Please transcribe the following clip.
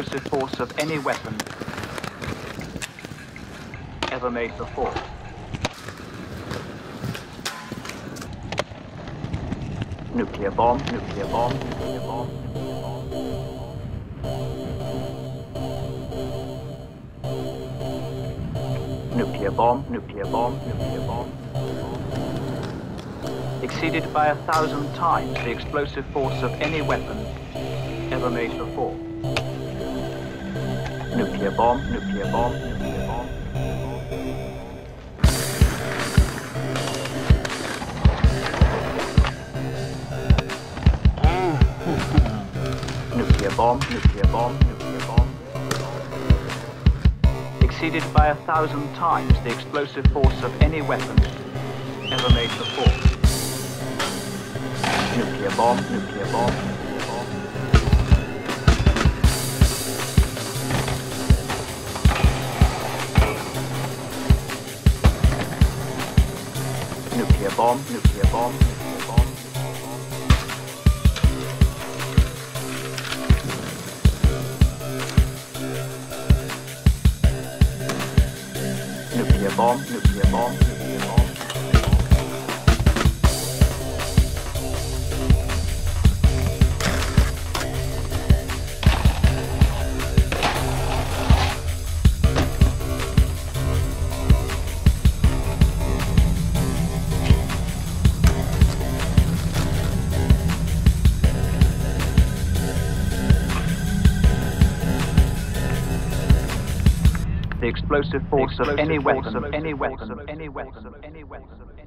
explosive force of any weapon ever made before. Nuclear bomb, nuclear bomb, nuclear bomb, nuclear bomb. Nuclear bomb, nuclear bomb, nuclear bomb. Exceeded by 1,000 times the explosive force of any weapon ever made before. Nuclear bomb, nuclear bomb, nuclear bomb. Nuclear bomb, nuclear bomb, nuclear bomb. Exceeded by 1,000 times the explosive force of any weapon ever made before. Nuclear bomb, nuclear bomb, nuclear bomb. Nuclear bomb, nuclear bomb, nuclear bomb. Nuclear bomb, nuclear bomb, nuclear bomb. The explosive force of any weapon, any weapon, any weapon, any weapon.